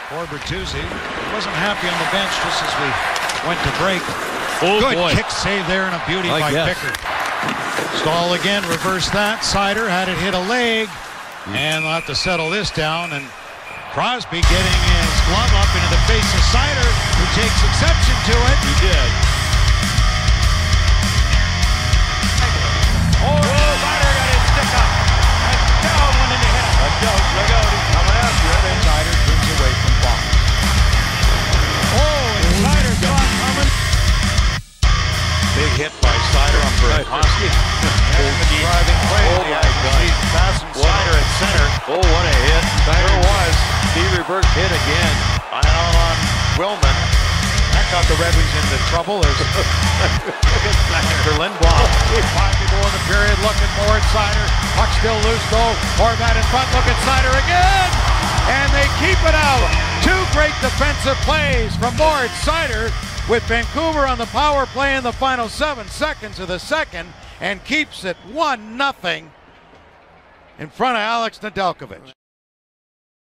For Bertuzzi, wasn't happy on the bench just as we went to break. Oh, good boy. kick save there and a beauty by Pickard. Stahl again, reversed that. Sider had it hit a leg, and they'll have to settle this down. And Crosby getting his glove up into the face of Sider, who takes exception to it. He did. Oh, Sider got his stick up. And down went into him. Look out, he's coming after it. And Sider turns away from Fox. Oh, and Sider saw it coming. Big hit by Sider on Burakovsky. Driving play. Oh my God. He's passing Sider at center. Oh, what a hit. There was. Steve Reberg hit again. Out on Willman. That got the Red Wings into trouble. There's for Lindblom. 5 to go in the period. Looking for it. Sider. Puck still loose though. Horvat in front. Look at Sider again. And they keep it out. Two great defensive plays from Moritz Sider, with Vancouver on the power play in the final 7 seconds of the second, and keeps it 1-0 in front of Alex Nedeljkovic.